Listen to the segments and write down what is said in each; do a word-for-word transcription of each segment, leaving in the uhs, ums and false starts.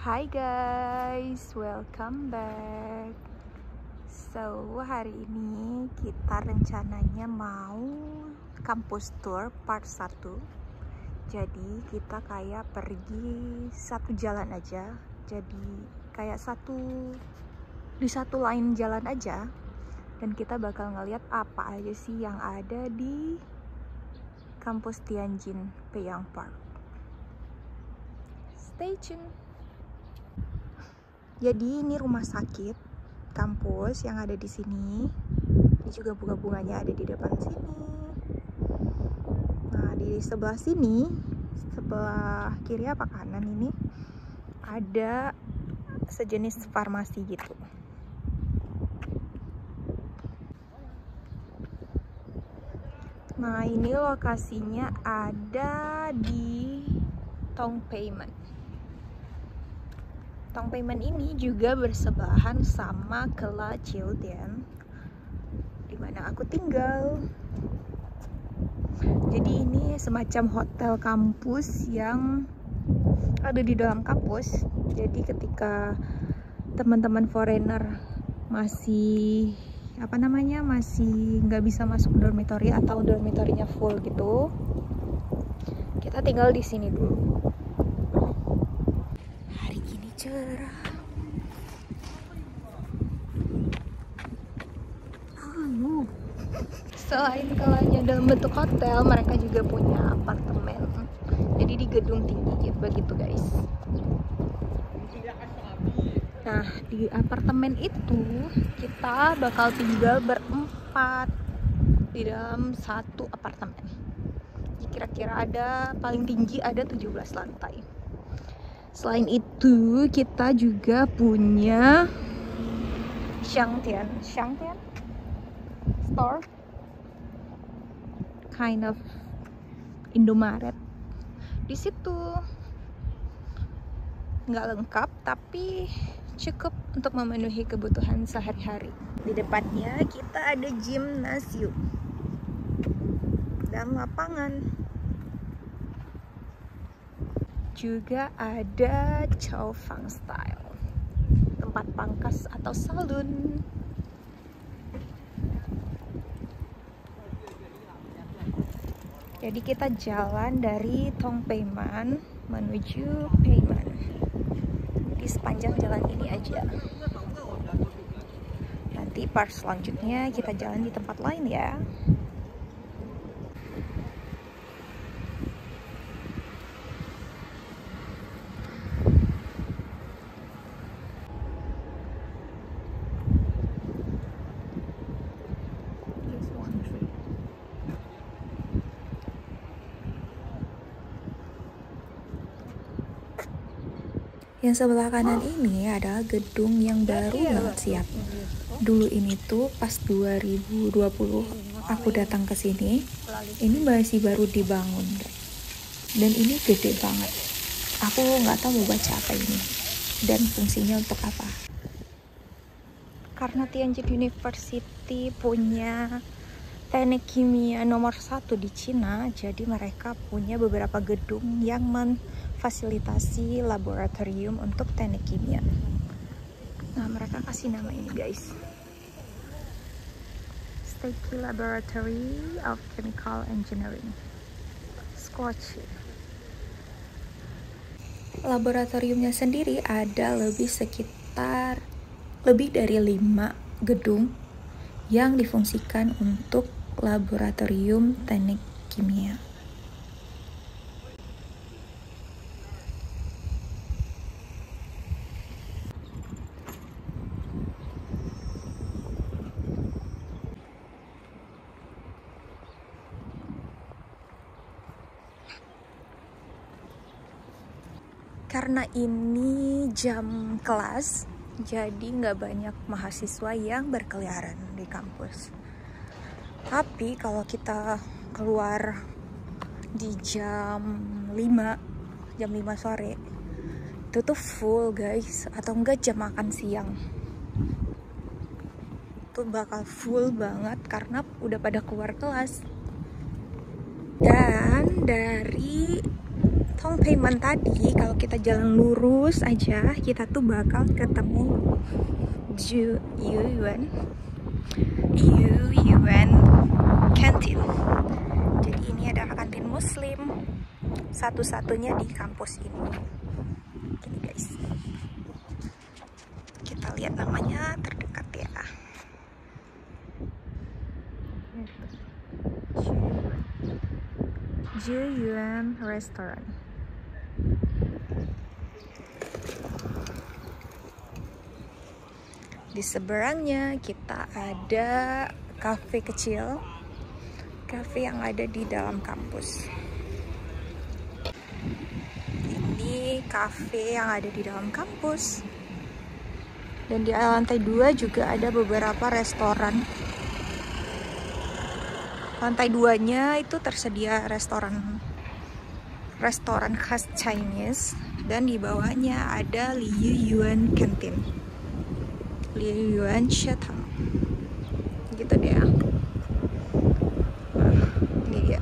Hai guys, welcome back. So, hari ini kita rencananya mau kampus tour part satu. Jadi, kita kayak pergi satu jalan aja. Jadi, kayak satu di satu line jalan aja. Dan kita bakal ngeliat apa aja sih yang ada di kampus Tianjin Peiyang Park. Stay tune. Jadi ini rumah sakit kampus yang ada di sini. Ini juga bunga-bunganya ada di depan sini. Nah, di sebelah sini, sebelah kiri apa kanan ini ada sejenis farmasi gitu. Nah, ini lokasinya ada di Tongpeimen. Tongpeimen ini juga bersebelahan sama Kela Childian, dimana aku tinggal. Jadi ini semacam hotel kampus yang ada di dalam kampus. Jadi ketika teman-teman foreigner masih apa namanya masih nggak bisa masuk dormitory atau dormitorinya full gitu, kita tinggal di sini dulu. Hari ini cerah. Oh, selain kalanya dalam bentuk hotel, mereka juga punya apartemen. Jadi di gedung tinggi gitu begitu guys. Nah, di apartemen itu kita bakal tinggal berempat di dalam satu apartemen. Kira-kira ada paling tinggi ada tujuh belas lantai. Selain itu, kita juga punya Shangtian, Shangtian store, kind of Indomaret. Di situ nggak lengkap, tapi cukup untuk memenuhi kebutuhan sehari-hari. Di depannya kita ada gimnasium dan lapangan. Juga ada Chow Fang Style, tempat pangkas atau salon. Jadi kita jalan dari Tongpeimen menuju Peimen. Di sepanjang jalan ini aja. Nanti part selanjutnya kita jalan di tempat lain ya. Yang sebelah kanan ini adalah gedung yang baru banget siap. Dulu ini tuh pas dua ribu dua puluh aku datang ke sini, ini masih baru dibangun. Dan ini gede banget. Aku nggak tahu mau baca apa ini dan fungsinya untuk apa. Karena Tianjin University punya teknik kimia nomor satu di Cina, jadi mereka punya beberapa gedung yang memfasilitasi laboratorium untuk teknik kimia. Nah, mereka kasih nama ini guys, Stucky Laboratory of Chemical Engineering, Scotch. Laboratoriumnya sendiri ada lebih sekitar lebih dari lima gedung yang difungsikan untuk laboratorium teknik kimia. Karena ini jam kelas, jadi nggak banyak mahasiswa yang berkeliaran di kampus. Tapi kalau kita keluar di jam lima, jam lima sore, itu tuh full guys, atau enggak jam makan siang. Itu bakal full banget karena udah pada keluar kelas. Dan dari Hong Payment tadi, kalau kita jalan lurus aja, kita tuh bakal ketemu Ju Yuan Yu Yuan Canteen. Jadi ini adalah kantin Muslim satu-satunya di kampus ini. Gini guys, kita lihat namanya terdekat ya. Ju Yuan Restaurant. Di seberangnya kita ada kafe kecil, kafe yang ada di dalam kampus. Ini kafe yang ada di dalam kampus. Dan di lantai dua juga ada beberapa restoran. Lantai duanya itu tersedia restoran restoran khas Chinese, dan di bawahnya ada Liu Yuan Canteen, Liu Yuan Shatang, gitu deh. Nah, ini dia.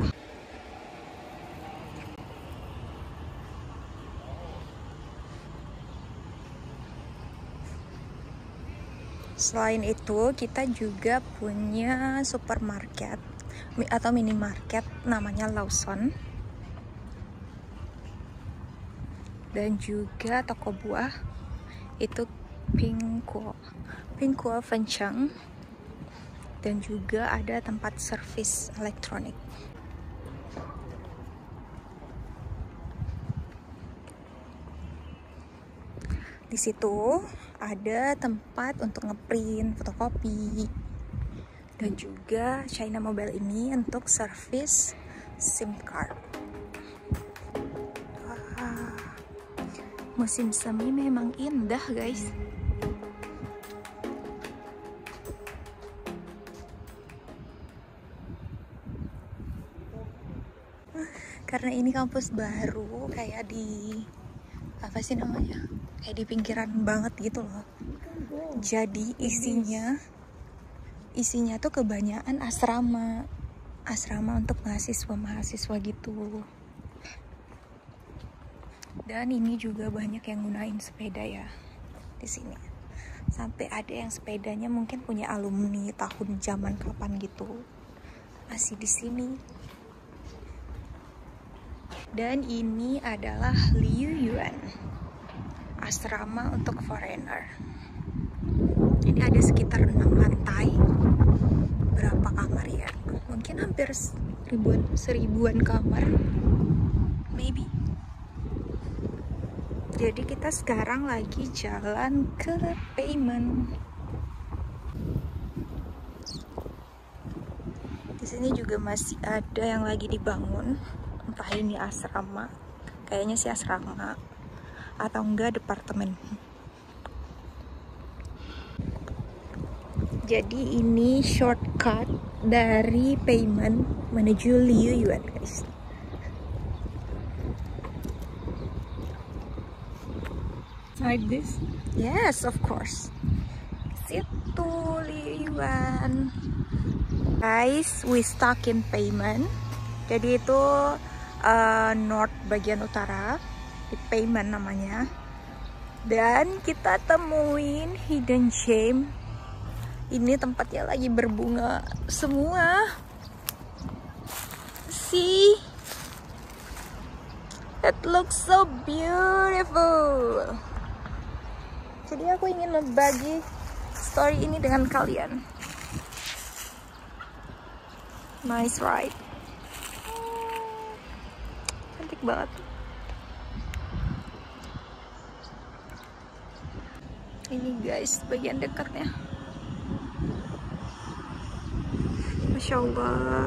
Selain itu, kita juga punya supermarket atau minimarket namanya Lawson, dan juga toko buah itu Pingkuo Pingkuo Fencang, dan juga ada tempat servis elektronik. Di situ ada tempat untuk ngeprint, fotokopi, dan juga China Mobile ini untuk servis SIM card. Wah, musim semi memang indah guys. Karena ini kampus baru, kayak di apa sih namanya, kayak di pinggiran banget gitu loh. Jadi isinya isinya tuh kebanyakan asrama asrama untuk mahasiswa-mahasiswa gitu. Dan ini juga banyak yang gunain sepeda ya di sini. Sampai ada yang sepedanya mungkin punya alumni tahun zaman kapan gitu masih di sini. Dan ini adalah Liu Yuan, asrama untuk foreigner. Ini ada sekitar enam lantai. Berapa kamar ya? Mungkin hampir seribuan, seribuan kamar. Maybe. Jadi kita sekarang lagi jalan ke payment. Di sini juga masih ada yang lagi dibangun. Entah ini asrama, kayaknya sih asrama, atau enggak departemen. Jadi ini shortcut dari payment menuju Liu Yuan guys. Like this? Yes, of course. Situ Liu Yuan. Guys, we stuck in payment. Jadi itu uh, north bagian utara, di payment namanya. Dan kita temuin hidden gem. Ini tempatnya lagi berbunga semua. See? It looks so beautiful. Jadi aku ingin membagi story ini dengan kalian. Nice right? Cantik banget. Ini guys bagian dekatnya. Masya Allah.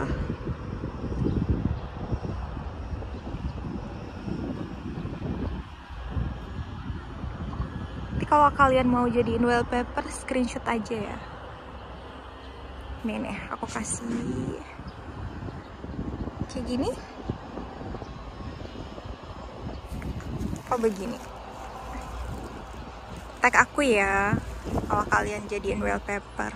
Tapi kalau kalian mau jadiin wallpaper, screenshot aja ya. Nih nih, aku kasih kayak gini. Oh begini. Tag aku ya kalau kalian jadiin wallpaper.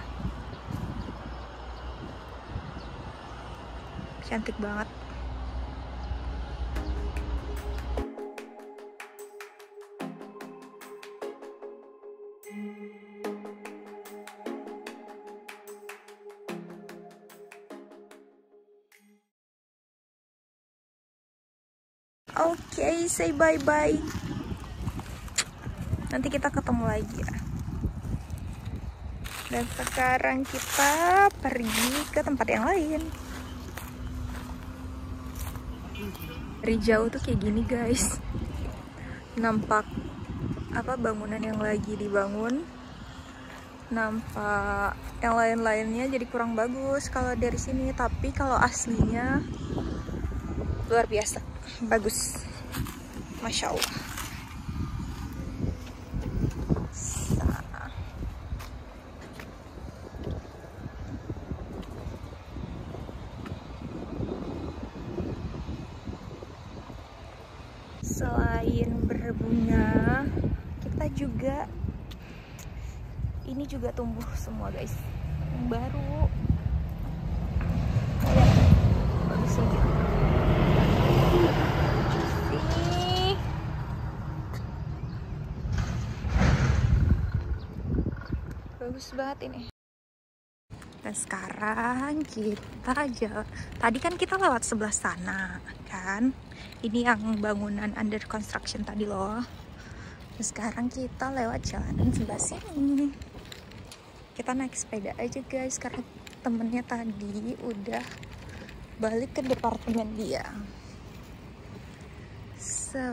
Cantik banget. Oke, okay, say bye-bye. Nanti kita ketemu lagi ya. Dan sekarang kita pergi ke tempat yang lain. Dari jauh tuh kayak gini guys. Nampak apa bangunan yang lagi dibangun. Nampak yang lain-lainnya jadi kurang bagus kalau dari sini, tapi kalau aslinya luar biasa bagus, masya Allah. Selain berbunga, kita juga ini juga tumbuh semua guys, yang baru. Ya, bagus gitu. Sih. Bagus banget ini. Dan sekarang kita aja, tadi kan kita lewat sebelah sana kan, ini yang bangunan under construction tadi loh. Dan sekarang kita lewat jalanan sebelah sini. Kita naik sepeda aja guys, karena temennya tadi udah balik ke departemen dia. So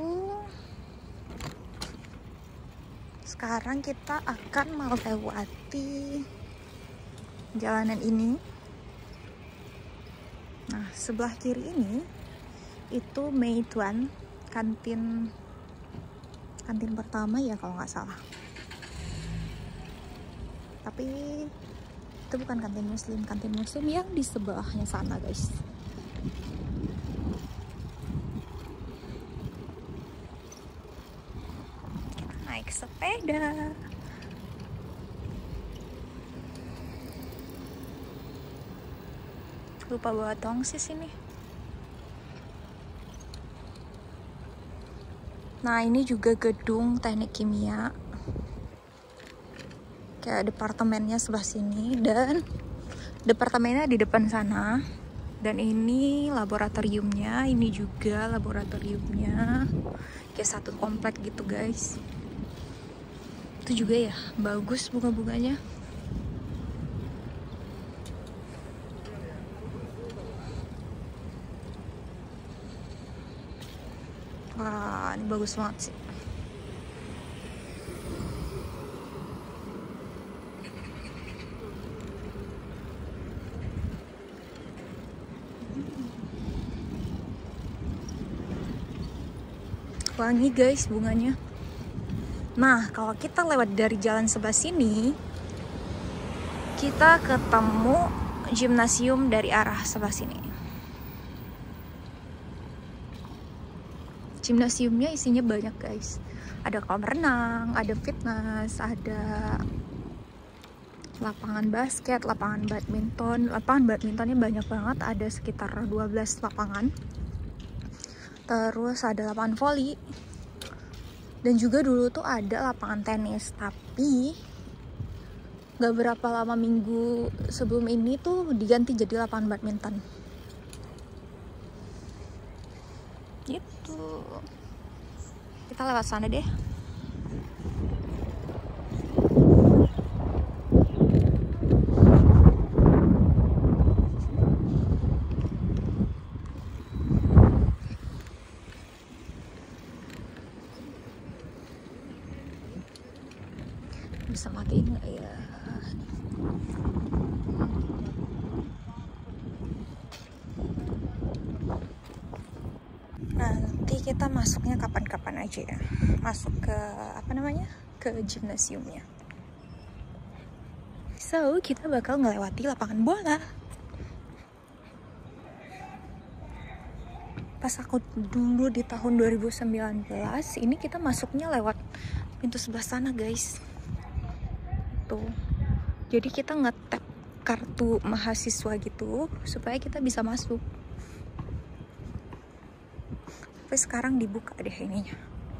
sekarang kita akan melewati jalanan ini. Nah, sebelah kiri ini itu Meituan, kantin kantin pertama ya kalau nggak salah. Tapi itu bukan kantin muslim, kantin muslim yang di sebelahnya sana guys. Kita naik sepeda. Lupa bawa tongsis ini. Nah, ini juga gedung teknik kimia. Kayak departemennya sebelah sini, dan departemennya di depan sana. Dan ini laboratoriumnya, ini juga laboratoriumnya. Kayak satu komplek gitu guys. Itu juga ya, bagus bunga-bunganya. Wah, ini bagus banget sih. Wangi guys bunganya. Nah, kalau kita lewat dari jalan sebelah sini, kita ketemu gimnasium dari arah sebelah sini. Gimnasiumnya isinya banyak guys. Ada kolam renang, ada fitness, ada lapangan basket, lapangan badminton. Lapangan badmintonnya banyak banget, ada sekitar dua belas lapangan. Terus ada lapangan voli. Dan juga dulu tuh ada lapangan tenis, tapi gak berapa lama minggu sebelum ini tuh diganti jadi lapangan badminton. Gitu. Kita lewat sana deh. Bisa matiin nggak ya? Nanti kita masuknya kapan-kapan aja ya. Masuk ke apa namanya? Ke gimnasiumnya. So, kita bakal ngelewati lapangan bola. Pas aku dulu di tahun dua ribu sembilan belas, ini kita masuknya lewat pintu sebelah sana guys. Tuh. Jadi kita nge-tap kartu mahasiswa gitu supaya kita bisa masuk. Tapi sekarang dibuka deh ininya.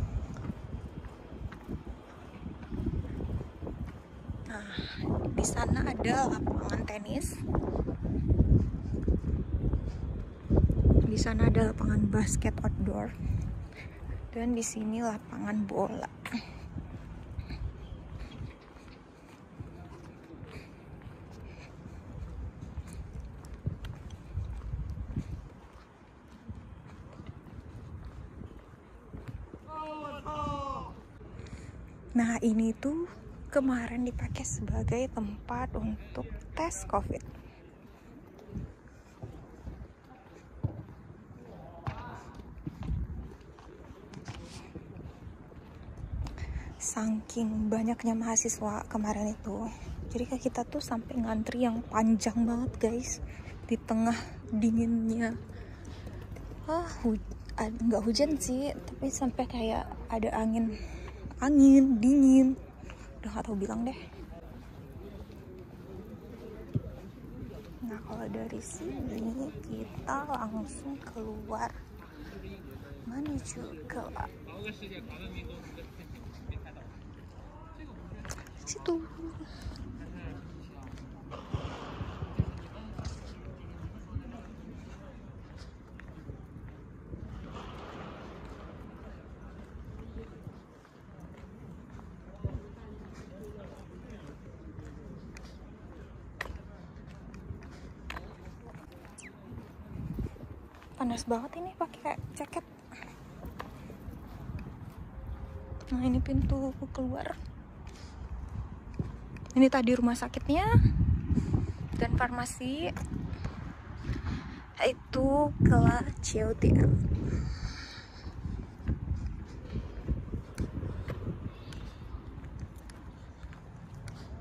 Nah, di sana ada lapangan tenis. Di Di sana ada lapangan basket outdoor dan di sini lapangan bola. Nah, ini tuh kemarin dipakai sebagai tempat untuk tes COVID. Saking banyaknya mahasiswa kemarin itu, jadi kayak kita tuh sampai ngantri yang panjang banget guys, di tengah dinginnya. Ah, hu nggak hujan sih, tapi sampai kayak ada angin, angin dingin. Udah gak tau bilang deh. Nah, kalau dari sini kita langsung keluar menuju ke situ. Panas banget ini pakai jaket. Nah, ini pintu keluar. Ini tadi rumah sakitnya dan farmasi. Itu kelas C O T M.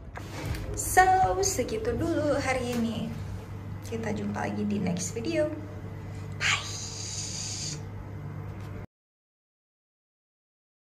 So, segitu dulu hari ini. Kita jumpa lagi di next video.